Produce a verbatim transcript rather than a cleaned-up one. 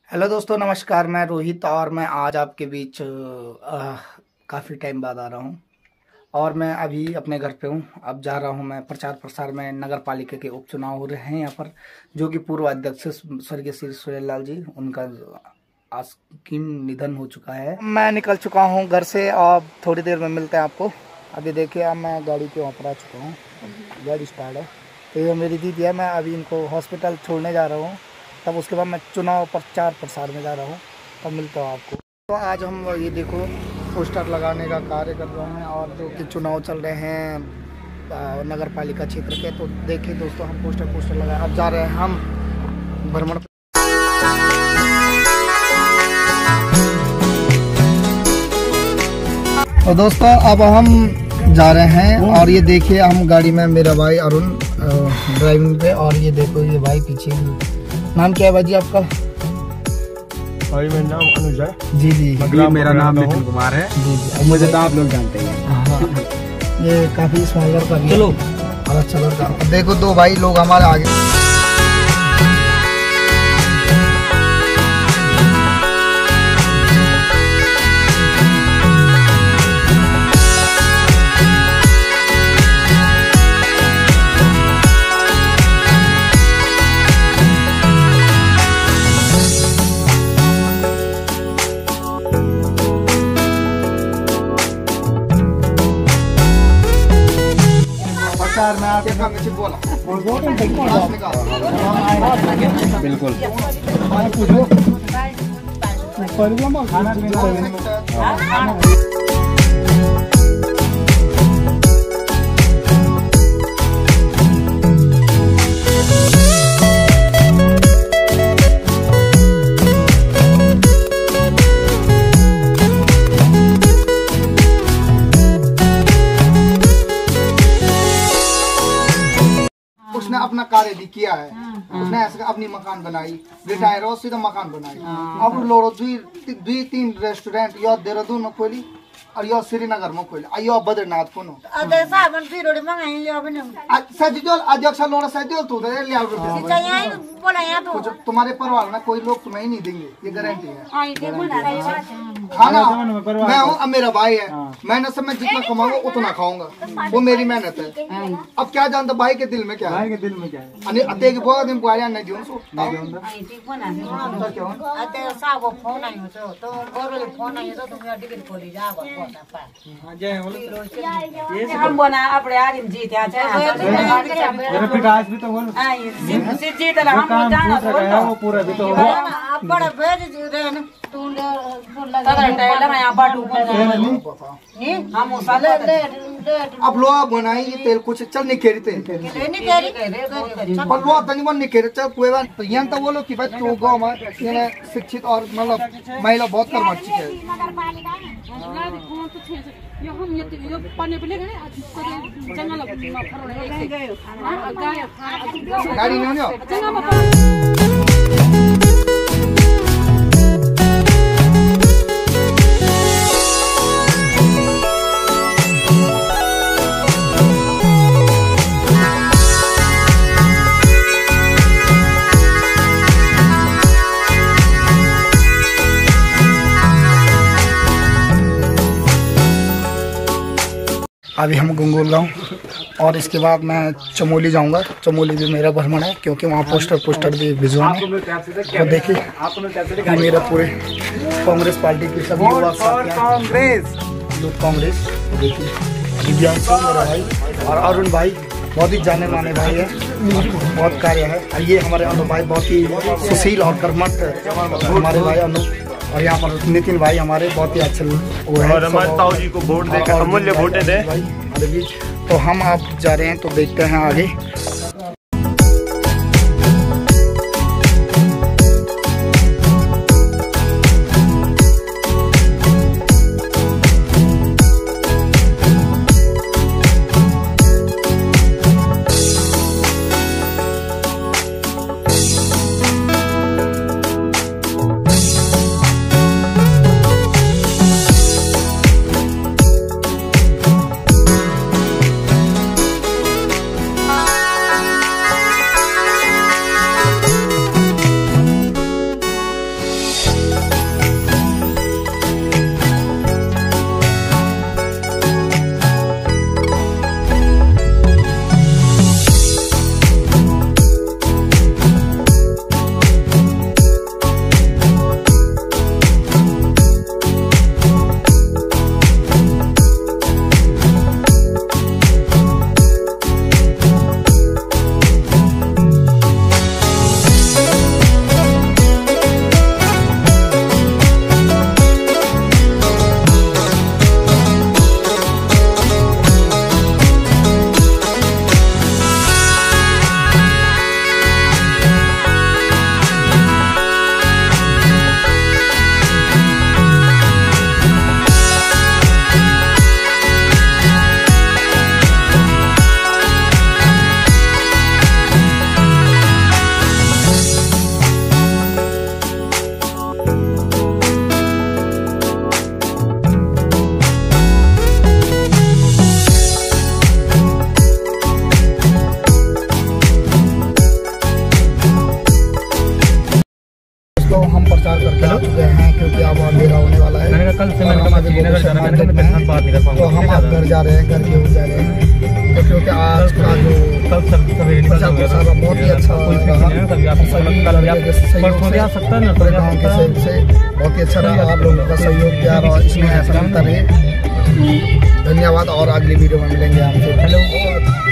Hello दोस्तों, नमस्कार। मैं रोहित और मैं आज आपके बीच काफ़ी टाइम बाद आ रहा हूं और मैं अभी अपने घर पे हूं। अब जा रहा हूं मैं प्रचार प्रसार में। नगर पालिका के उपचुनाव हो रहे हैं यहाँ पर, जो कि पूर्व अध्यक्ष स्वर्गीय श्री सूर्यलाल जी, उनका आकस्मिक निधन हो चुका है। मैं निकल चुका हूँ घर से और थोड़ी देर में मिलते हैं आपको। अभी देखिए, अब मैं गाड़ी के वहाँ पर आ चुका हूँ, गाड़ी स्टार्ट है। तो ये मेरी दीदी है, मैं अभी इनको हॉस्पिटल छोड़ने जा रहा हूँ। तब उसके बाद मैं चुनाव प्रचार प्रसार में जा रहा हूँ, तब मिलता हूँ आपको। तो आज हम ये देखो पोस्टर लगाने का कार्य कर रहे हैं और जो कि चुनाव चल रहे हैं नगर पालिका क्षेत्र के। तो देखिए दोस्तों, हम पोस्टर पोस्टर लगाए, अब जा रहे हैं हम भ्रमण। तो दोस्तों अब हम जा रहे हैं और ये देखिए हम गाड़ी में, मेरा भाई अरुण ड्राइविंग पे, और ये देखो ये भाई पीछे। नाम क्या है भाई जी आपका? भाई मेरा नाम अनुज है। जी जी जी, मेरा नाम नितिन कुमार है। जी जी, मुझे तो आप लोग जानते हैं। हाँ, ये काफी स्मॉलर का भी। चलो और अच्छा लड़का। देखो दो भाई लोग हमारे आगे। में आके बोला बिल्कुल। उसने अपना कार्य भी किया है। उसने ऐसे अपनी मकान बनाई, रिटायर हो सीधा मकान बनाई। अब लोग दुई तीन रेस्टोरेंट यो देहरादून में खोली और यो श्रीनगर में खोली, यो बद्रीनाथ कोनो सजिदोल अध्यक्ष लोड़ा सजिदोल तू दे लिया। तुम्हारे परिवार में कोई लोग तुम्हें नहीं देंगे, ये गारंटी है। खाना मैं हूँ, अब मेरा भाई है, मेहनत से मैं जितना कमाऊंगा उतना खाऊंगा, वो मेरी मेहनत है। अब क्या जानता भाई के दिल में क्या है? भाई के दिल में क्या है? अनि अते के बोला दिन बुआया नहीं दियो सो नहीं दियो अते साबो फोन आयो तो तो गोरो फोन आयो तो तुम टिकट खोली जा गो पोता पा हां जय हो। ये हम बना अपने आरिम जी त्या है मेरा विकास भी तो बोल हां ये सिद्ध जी तो हम जाना है, वो पूरा भी तो हो अब बड़ा भेज रहे न तू तगड़ टाइल में यहां बाटू नहीं हम उसाले अब लोहा बनाई ये तेल कुछ चल नहीं खेरते नहीं करी पर लोहा तनी मन नहीं खेरे चल कोई बात। तो यहां तो बोलो कि भाई तो गांव में ये शिक्षित और मतलब महिला बहुत कर्मठ है। यो हम ये यो पानी पे ले गए जंगल में फरोड़े गए गाड़ी नहीं हो जंगल में। अभी हम गंगोल गाँव और इसके बाद मैं चमोली जाऊंगा। चमोली भी मेरा भ्रमण है क्योंकि वहाँ पोस्टर पोस्टर भी भिजवाने। तो देखिए मेरा पूरे कांग्रेस पार्टी के सभी युवा कांग्रेस लोग कांग्रेस। देखिए दिव्यांशु मेरा भाई और अरुण भाई बहुत ही जाने माने भाई है, बहुत कार्य है। ये हमारे अनु भाई बहुत ही सुशील और कर्मठ हमारे भाई अनु। और यहाँ पर नितिन भाई हमारे बहुत ही अच्छे वो है, और हमारे ताऊ जी को वोट देकर अमूल्य वोट दे हमारे बीच। तो हम आप जा रहे हैं, तो देखते हैं आगे। कल से मैंने कहा श्रीनगर जा रहा है, मैंने कहा बात नहीं कर पाऊंगा। तो हम आप घर जा रहे हैं, घर के जा रहे हैं, तो क्योंकि आज का जो कल सवेरे निकल प्रचार प्रसार बहुत ही अच्छा रहा, कभी आप परसों भी आ सकता है ना, पूरे गाँव के सहयोग से बहुत ही अच्छा रहा। आप लोगों का सहयोग प्यार और इसमें ऐसा मिलता रहे। धन्यवाद और अगली वीडियो में मिलेंगे आपसे। हेलो।